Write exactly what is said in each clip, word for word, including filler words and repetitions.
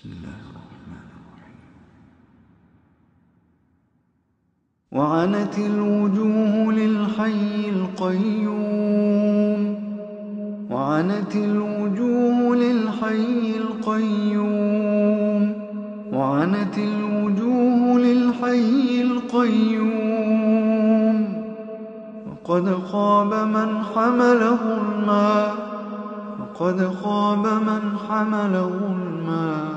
بسم الله الرحمن الرحيم. وعنت الوجوه للحي القيوم وعنت الوجوه للحي القيوم وعنت الوجوه للحي القيوم وقد خاب من حمل ظلما وقد خاب من حمل ظلما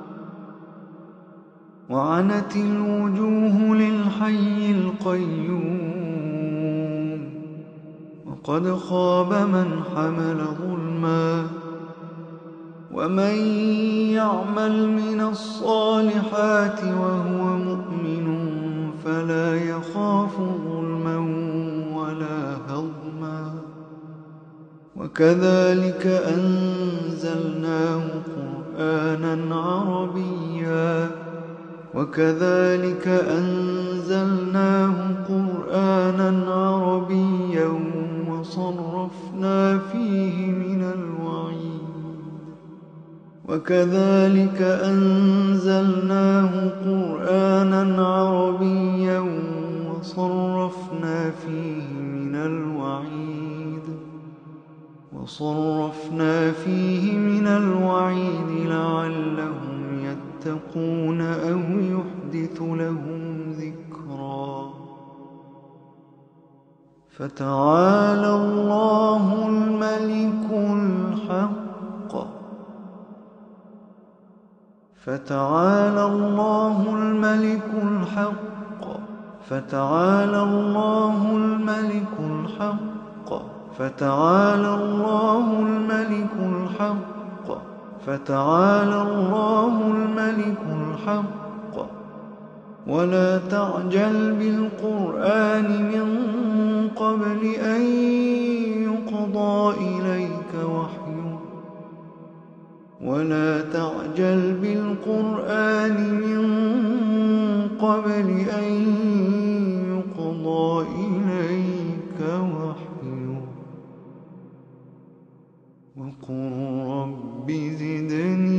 وعنت الوجوه للحي القيوم وقد خاب من حمل ظلما ومن يعمل من الصالحات وهو مؤمن فلا يخاف ظلما ولا هضما وكذلك أنزلناه قرآنا عربيا وكذلك أنزلناه قرآنا عربيا وصرفنا فيه من الوعيد وكذلك أنزلناه قرآنا عربيا وصرفنا فيه من الوعيد وصرفنا فيه من الوعيد لعلهم يتقون أو يحدث لهم ذكرا فتعالى الله الملك الحق فتعالى الله الملك الحق فتعالى الله الملك الحق فتعالى الله الملك الحق فتعالى الله الملك الحق ولا تعجل بالقرآن من قبل أن يقضى إليك وحيه ولا تعجل بالقرآن من قبل أن يقضى إليك وحيه وقل رب زدني